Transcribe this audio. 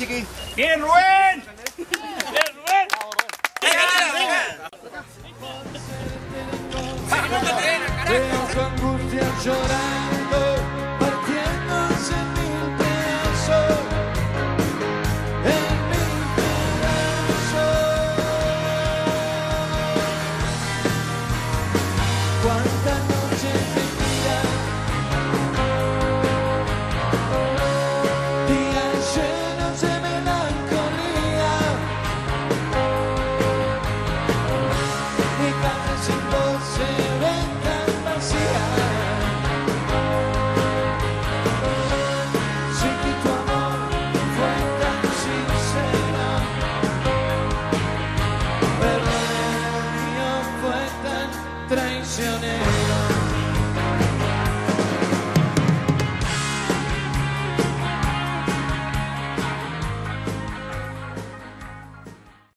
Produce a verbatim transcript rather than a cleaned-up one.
chiqui? ¡Bien, Rubén! ¡Bien, Rubén! ¡Venga, venga! Veo su angustia llorando, partiéndose en mil pedazos, en mil pedazos. Cuántas noches de vida, días llenos de melancolía, mi casa sin voz se ve tan vacía. Sé que tu amor fue tan sincero, pero el mío fue tan traicionero.